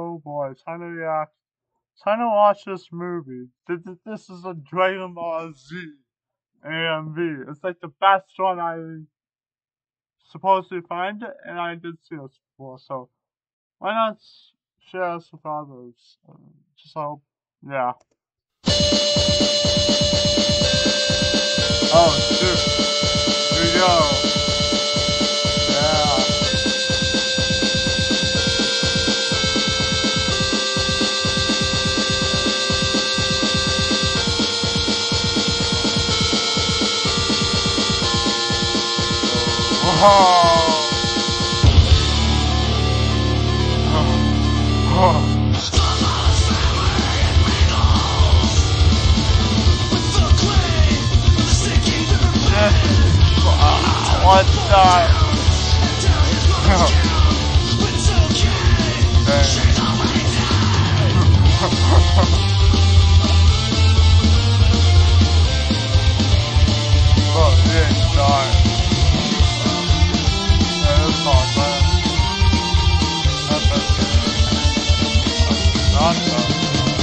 oh boy, time to react. Time to watch this movie. This is a Dragon Ball Z AMV. It's like the best one I supposed to find, and I did see this before, so why not share this with others? Just hope, yeah. Oh shoot, here we go. Yeah. What the? Look, it ain't dying. Yeah, that's not bad. That's not bad.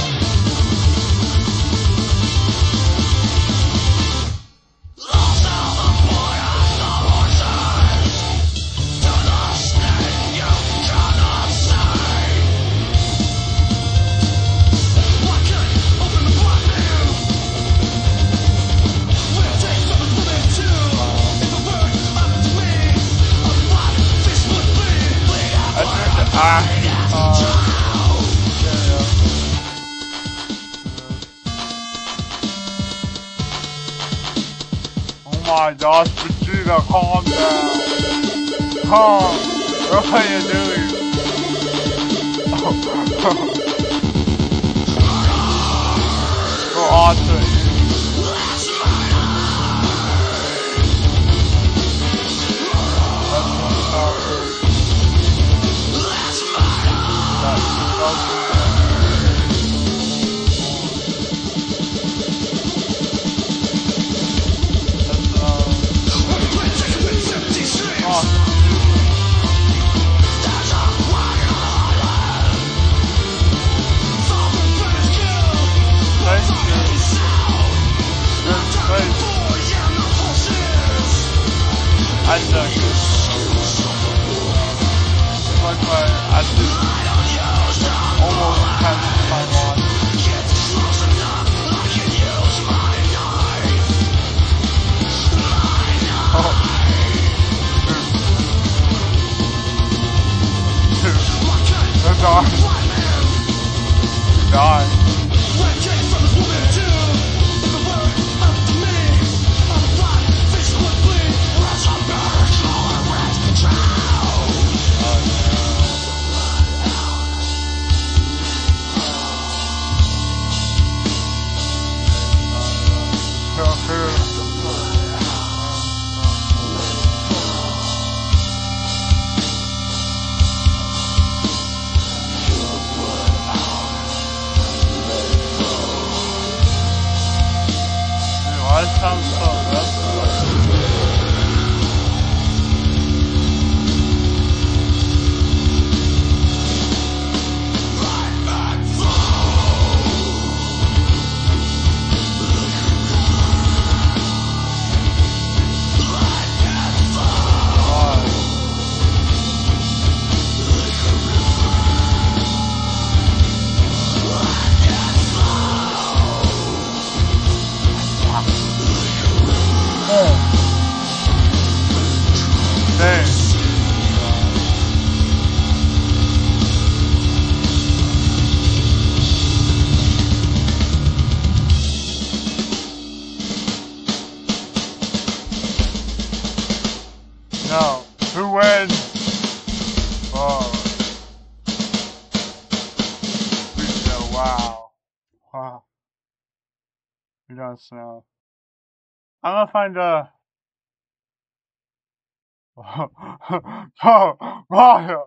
Oh my gosh, Vegeta, calm down. Calm. What are you doing? Go on to it. I suck. Like I almost had my watch. Die. That sounds so No. Who wins? Oh. Wow. Wow. You don't know. I'm gonna find a... Oh, Mario!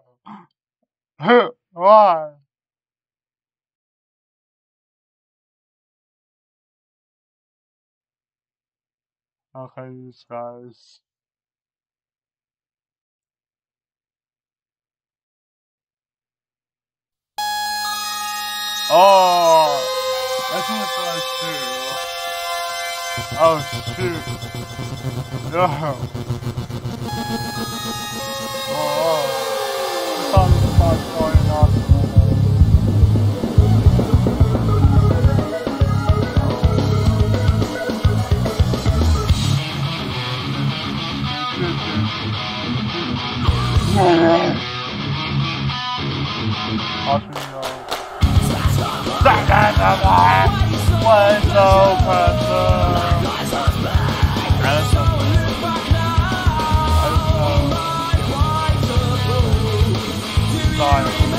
Why? Okay, these guys. Oh, this is so true. Oh shoot. No. Oh, the sun starts going off. Why so I don't know.